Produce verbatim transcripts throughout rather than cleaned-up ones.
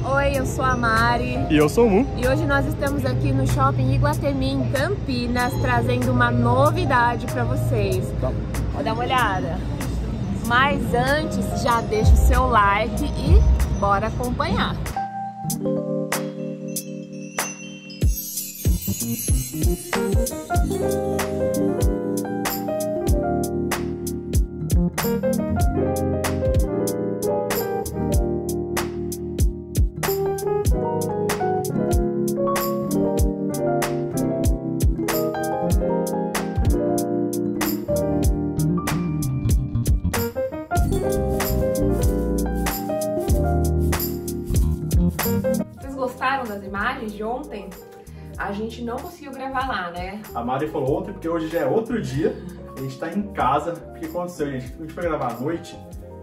Oi, eu sou a Mari. E eu sou o Mu. E hoje nós estamos aqui no Shopping Iguatemi, em Campinas, trazendo uma novidade para vocês. Vou dar uma olhada. Mas antes, já deixa o seu like e bora acompanhar. Vocês gostaram das imagens de ontem? A gente não conseguiu gravar lá, né? A Mari falou ontem, porque hoje já é outro dia. A gente tá em casa. O que aconteceu, gente? A gente foi gravar à noite,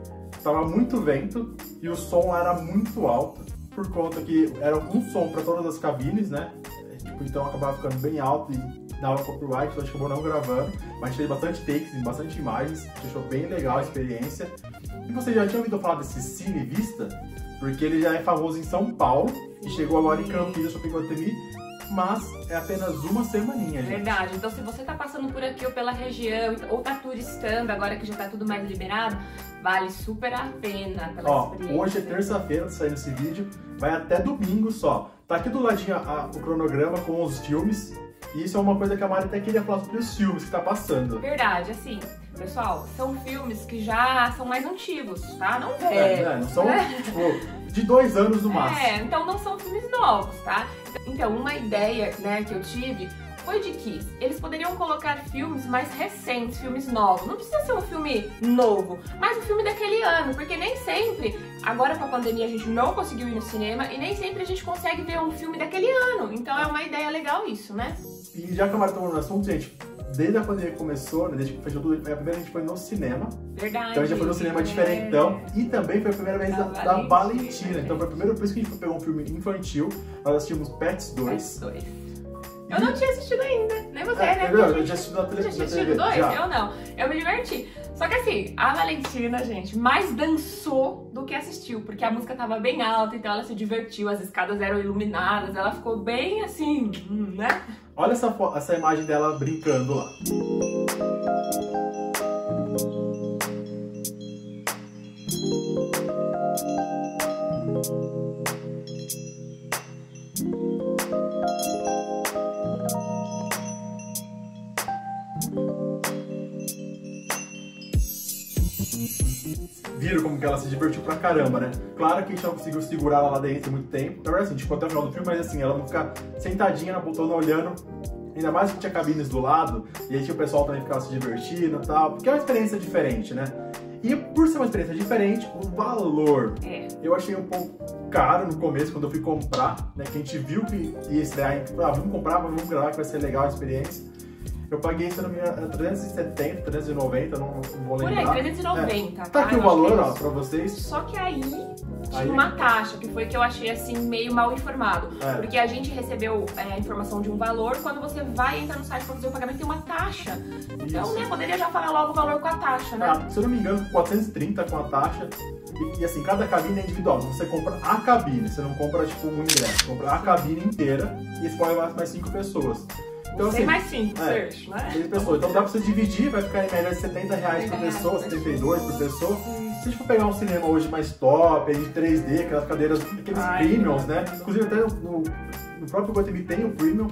tava muito vento e o som era muito alto, por conta que era um som para todas as cabines, né? Tipo, então acabava ficando bem alto e dava copyright, então a gente acabou não gravando. Mas a gente fez bastante takes, bastante imagens, a gente achou bem legal a experiência. E você já tinha ouvido falar desse Cine Vista? Porque ele já é famoso em São Paulo e chegou agora em Campinas, Shopping Iguatemi, mas é apenas uma semaninha, gente. Verdade. Então, se você tá passando por aqui ou pela região, ou tá turistando agora que já tá tudo mais liberado, vale super a pena pela Ó, experiência. hoje é terça-feira, tá saindo esse vídeo, vai até domingo só. Tá aqui do ladinho a, o cronograma com os filmes, e isso é uma coisa que a Mari até queria falar sobre os filmes que tá passando. Verdade, assim, pessoal, são filmes que já são mais antigos, tá? Não É, velhos, né? Não são, né? tipo, de dois anos no máximo. É, então não são filmes novos, tá? Então, uma ideia, né, que eu tive foi de que eles poderiam colocar filmes mais recentes, filmes novos. Não precisa ser um filme novo, mas um filme daquele ano, porque nem sempre, agora com a pandemia a gente não conseguiu ir no cinema e nem sempre a gente consegue ver um filme daquele ano. Então é uma ideia legal isso, né? E já que a Mari tomou no assunto, gente, desde a pandemia que começou, né, desde que fechou tudo, a primeira vez a gente foi no cinema. Verdade. Então a gente já foi no cinema diferentão. E também foi a primeira vez da, Da da Valentina. Valentina. Então foi a primeira vez que a gente pegou um filme infantil. Nós assistimos Pets dois. Pets dois. Eu não tinha assistido ainda, nem você, É, né? eu, eu Gente, já assisti na tele- Você na tinha assistido T V, dois? já. Eu não. Eu me diverti. Só que assim, a Valentina, gente, mais dançou do que assistiu, porque a música tava bem alta, então ela se divertiu, as escadas eram iluminadas, ela ficou bem assim, hum, né? Olha essa, fo- essa imagem dela brincando lá. Viram como que ela se divertiu pra caramba, né? Claro que a gente não conseguiu segurar ela lá dentro muito tempo. Na verdade, assim, a gente ficou até o final do filme, mas assim, ela não ficar sentadinha na poltrona olhando. Ainda mais que tinha cabines do lado, e aí tinha o pessoal também ficava se divertindo e tal, porque é uma experiência diferente, né? E por ser uma experiência diferente, o valor, É. eu achei um pouco caro no começo, quando eu fui comprar, né? Que a gente viu que ia estrear, ah, vamos comprar, vamos gravar, que vai ser legal a experiência. Eu paguei, se não me engano, trezentos e setenta, trezentos e noventa, não, não vou Por aí, lembrar. trezentos e noventa, É. tá? Tá aqui Eu o acho que valor, é ó, isso. pra vocês. Só que aí tinha Aí- uma taxa, que foi que eu achei assim meio mal informado. É. Porque a gente recebeu é, a informação de um valor, quando você vai entrar no site para fazer o pagamento tem uma taxa. Então, Isso. né, poderia já falar logo o valor com a taxa, né? Ah, se eu não me engano, quatrocentos e trinta com a taxa. E, e assim, cada cabine é individual. Você compra a cabine, você não compra tipo um ingresso. Você compra a cabine inteira e você pode levar mais cinco pessoas. Então, Tem assim, mais cinco, é, seis, né? seis pessoas. Então dá pra você dividir, vai ficar em média de setenta reais por pessoa, setenta e dois por pessoa. Se a gente for pegar um cinema hoje mais top, de três D, aquelas cadeiras, aqueles Ai, premiums, né? Inclusive até no, no próprio Iguatemi tem o premium.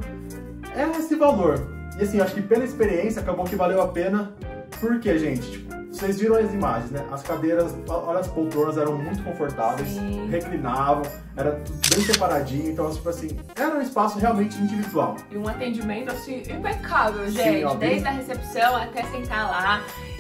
É esse valor. E assim, acho que pela experiência acabou que valeu a pena. Por quê, gente? Tipo, vocês viram as imagens, né? As cadeiras, olha, as poltronas eram muito confortáveis, Sim. reclinavam, era tudo bem separadinho, então, tipo assim, era um espaço realmente individual. E um atendimento assim impecável, gente. ó, bem- Desde a recepção até sentar lá.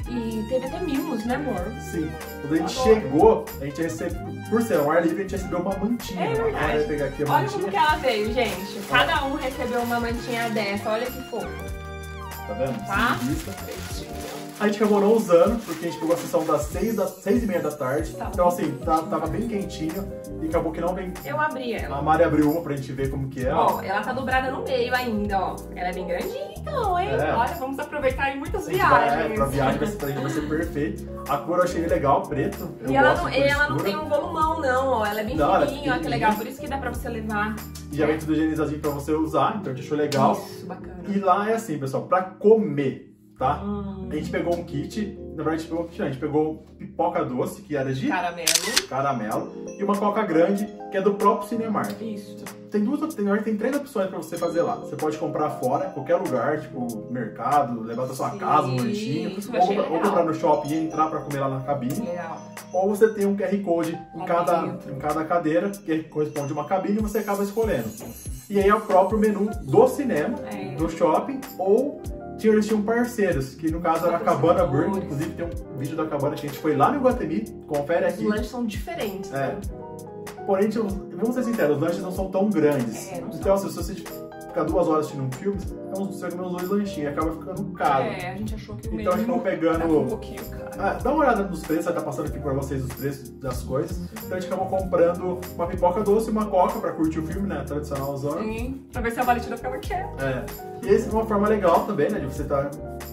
E teve até mimos, né, amor? Sim, quando a gente Adoro. chegou, a gente recebeu, por ser um ar livre, a gente recebeu uma mantinha. É verdade. Agora eu vou pegar aqui a Olha mantinha. como que ela veio, gente. Cada um recebeu uma mantinha dessa. Olha que fofo. Tá vendo? Tá? Sim, vista. A gente acabou não usando, porque a gente pegou a sessão das seis, das seis e meia da tarde. Tá. Então assim, tá, tava bem quentinho e acabou que não vem. Eu abri ela. A Mari abriu uma pra gente ver como que é. Ó, ela tá dobrada no meio ainda, ó. Ela é bem grandinha então, hein? É. Olha, vamos aproveitar em muitas A gente vai, viagens. é, pra viagem vai ser, pra gente vai ser perfeito. A cor eu achei legal, preto. Eu E ela gosto não, de cor ela não escura. tem um volumão não, ó. Ela é bem Não, ela é fininha, ó, que legal. Por isso que dá pra você levar. E já vem tudo higienizazinho pra você usar, então a gente achou legal. Isso, bacana. E lá é assim, pessoal, pra comer, tá? Hum. A gente pegou um kit, na verdade a gente pegou um kit, não, a gente pegou pipoca doce, que era de Caramelo. caramelo, e uma coca grande, que é do próprio Cinemark. Isso. Tem duas, tem, tem três opções pra você fazer lá. Você pode comprar fora, qualquer lugar, tipo mercado, levar da sua Sim, casa, um lanchinho, isso eu ou, achei comprar- ou legal. comprar no shopping e entrar pra comer lá na cabine. Legal. Ou você tem um Q R Code em Lá cada, dentro. em cada cadeira, que corresponde a uma cabine, e você acaba escolhendo. E aí é o próprio menu do cinema, É. do shopping, ou tinha, eles tinham parceiros, que no caso era a Cabana Burger, Patrocinadores. inclusive tem um vídeo da Cabana que a gente foi lá no Iguatemi, confere Os aqui. lanches são diferentes, É. né? Porém, tipo, vamos ser sinceros, os lanches não são tão grandes. É, não são. Então, assim, se você ficar duas horas assistindo um filme, é uns, você come uns dois lanchinhos, acaba ficando caro. É, a gente achou que o Então a gente menu não pegando- tava um pouquinho caro. Ah, dá uma olhada nos preços, vai estar passando aqui pra vocês os preços das coisas. Então a gente acabou comprando uma pipoca doce e uma coca pra curtir o filme, né? Tradicional zona. Sim, pra ver se a Valentina ficava quieta. É. E essa é uma forma legal também, né? De você estar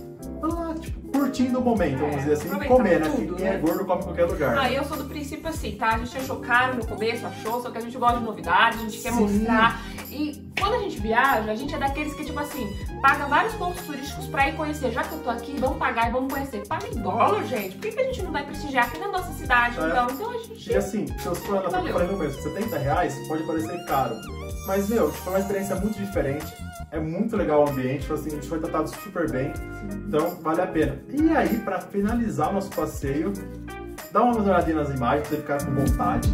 tá, tipo, curtindo o momento, vamos É, dizer assim, e aproveitar comer, né? tudo, Quem é né? gordo come em qualquer lugar. Ah, eu sou do princípio assim, tá? A gente achou caro no começo, achou, só que a gente gosta de novidade, a gente quer Sim. mostrar. E quando a gente viaja, a gente é daqueles que, tipo assim, paga vários pontos turísticos pra ir conhecer. Já que eu tô aqui, vamos pagar e vamos conhecer. Paga em dólar, gente. Por que, que a gente não vai prestigiar aqui na nossa cidade, É. então? Então a gente... E assim, se você for na Valeu. falei no começo, setenta reais pode parecer caro. Mas, meu, tipo, é uma experiência muito diferente. É muito legal o ambiente, tipo assim, a gente foi tratado super bem. Então, vale a pena. E aí, pra finalizar o nosso passeio, dá uma olhadinha nas imagens pra você ficar com vontade.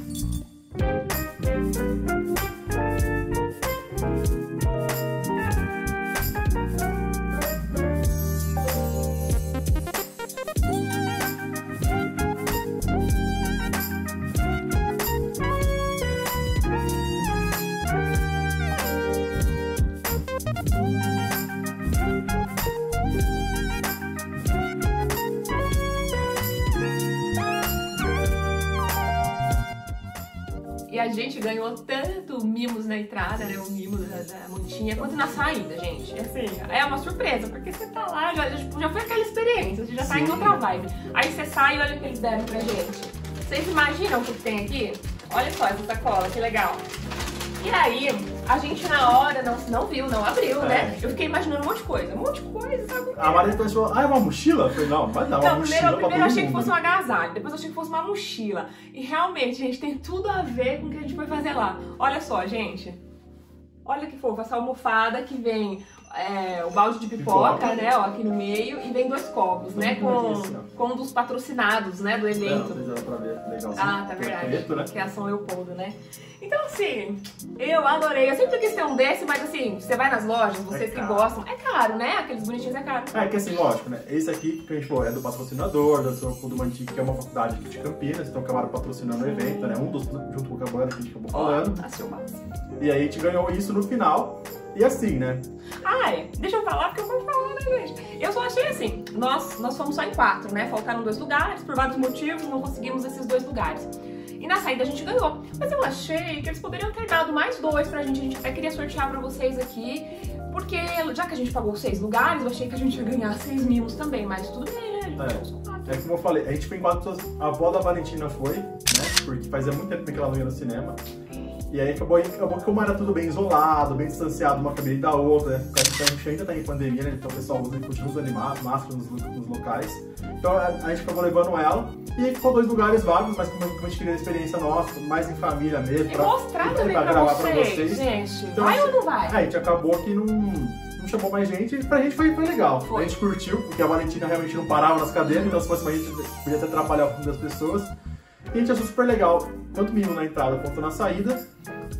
E a gente ganhou tanto mimos na entrada, né? O mimo da, da montinha, quanto na saída, gente. Assim, é uma surpresa, porque você tá lá, já, já, tipo, já foi aquela experiência, você já tá em Sim. outra vibe. Aí você sai e olha o que eles deram pra gente. Vocês imaginam o que tem aqui? Olha só essa sacola, que legal. E aí, a gente na hora não, não viu, não abriu, É. né? Eu fiquei imaginando um monte de coisa, um monte de coisa, sabe? A Maria depois falou, ah, é uma mochila? Eu falei, não, mas não, é uma Não, mochila primeiro, pra primeiro eu todo achei que mundo. fosse um agasalho, depois eu achei que fosse uma mochila. E realmente, gente, tem tudo a ver com o que a gente foi fazer lá. Olha só, gente. Olha que fofo, essa almofada que vem é, o balde de pipoca, Pipoca. né, ó, aqui no meio, e vem dois copos, Muito né, com, bonitinho. com um dos patrocinados, né, do Não, evento. vocês dão pra ver, legalzinho. Ah, tá verdade. Preto, né? Que é a São Leopoldo, né? Então, assim, eu adorei. Eu sempre quis ter um desse, mas assim, você vai nas lojas, vocês que caro. gostam, é caro, né? Aqueles bonitinhos é caro. É que assim, lógico, né? Esse aqui que a gente falou é do patrocinador, da São Leopoldo Mantique, que é uma faculdade aqui de Campinas, então acabaram patrocinando o evento, né? Um dos, junto com a Cabana que a gente acabou falando. Ó, a seu máximo. E aí a gente ganhou isso no final. E assim, né? Ai, deixa eu falar porque eu vou falar, né, gente? Eu só achei assim, nós, nós fomos só em quatro, né? Faltaram dois lugares, por vários motivos, não conseguimos esses dois lugares. E na saída a gente ganhou. Mas eu achei que eles poderiam ter dado mais dois pra gente. A gente até queria sortear pra vocês aqui. Porque já que a gente pagou seis lugares, eu achei que a gente ia ganhar seis mimos também. Mas tudo bem, né? A gente É. ficou com quatro. É como eu falei, a gente foi em quatro pessoas. A avó da Valentina foi, né? Porque fazia muito tempo que ela não ia no cinema. E aí acabou, acabou que como era tudo bem isolado, bem distanciado uma cabine da outra, né? Porque a gente ainda tá em pandemia, né? Então o pessoal usa, continua usando máscara nos, nos locais. Então a, a gente acabou levando ela. E aí ficou dois lugares vagos, mas como a gente queria a experiência nossa, mais em família mesmo. E pra- mostrar pra- também pra pra, gravar vocês, pra vocês. gente. Então, vai assim, ou não vai? A gente acabou que não, não chamou mais gente e pra gente foi, foi legal. Foi. A gente curtiu, porque a Valentina realmente não parava nas cadeiras, então se fosse mais gente podia até atrapalhar o filme das pessoas. E a gente achou super legal, tanto mimo na entrada quanto na saída.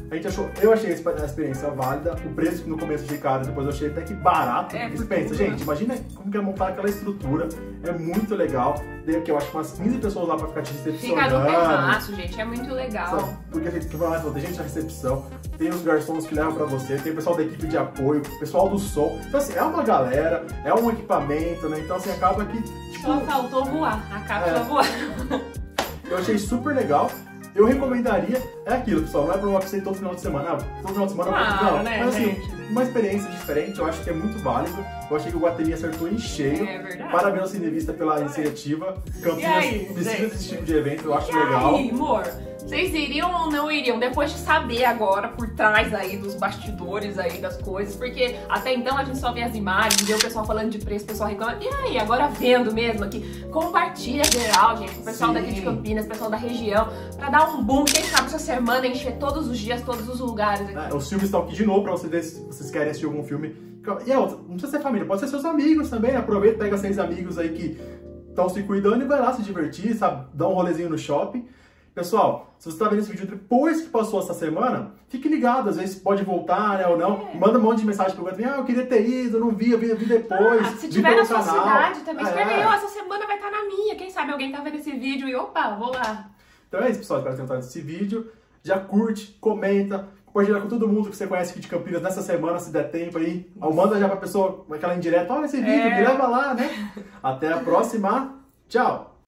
A gente achou, eu achei a experiência válida, o preço que no começo achei caro, depois eu achei até que barato. É, Você pensa, gente, imagina como que é montar aquela estrutura, é muito legal. Tem aqui, eu acho, umas quinze pessoas lá pra ficar te recepcionando. Fica no terraço, gente, é muito legal. Sabe? Porque a gente que vai lá, tem gente na recepção, tem os garçons que levam pra você, tem o pessoal da equipe de apoio, o pessoal do som. Então, assim, é uma galera, é um equipamento, né? Então, assim, acaba que... Tipo, só faltou voar, a cápsula é. voar. Eu achei super legal. Eu recomendaria, é aquilo, pessoal, não é pra uma você todo final de semana, ah, todo final de semana, claro, não, né, mas assim, gente? Uma experiência diferente, eu acho que é muito válido, eu achei que o Guatemi acertou em cheio, é verdade. Parabéns ao Cinevista pela iniciativa, Campinas precisa desse tipo de evento, eu acho e legal. Aí, amor, vocês iriam ou não iriam? Depois de saber agora, por trás aí dos bastidores aí das coisas, porque até então a gente só vê as imagens, vê o pessoal falando de preço, o pessoal reclama, e aí, agora vendo mesmo aqui, compartilha geral, gente, o pessoal Sim. daqui de Campinas, o pessoal da região, pra dar um boom, quem sabe essa semana encher todos os dias, todos os lugares aqui. É, os filmes estão aqui de novo pra vocês verem se vocês querem assistir algum filme. E é outra, não precisa ser família, pode ser seus amigos também, né? Aproveita, pega seis amigos aí que estão se cuidando e vai lá se divertir, sabe? Dá um rolezinho no shopping. Pessoal, se você está vendo esse vídeo depois que passou essa semana, fique ligado, às vezes pode voltar, né, ou não. É. Manda um monte de mensagem pro Guatemi, ah, eu queria ter ido, não vi, eu vi, eu vi depois. Ah, se vi tiver pelo na sua canal. cidade também, escreve aí, É. ó, essa semana vai estar na minha, quem sabe alguém tá vendo esse vídeo e opa, vou lá. Então é isso, pessoal, espero ter gostado desse vídeo. Já curte, comenta, compartilha com todo mundo que você conhece aqui de Campinas nessa semana, se der tempo aí. Ou manda já pra pessoa aquela indireta, olha esse vídeo, É. me leva lá, né? Até a próxima, tchau!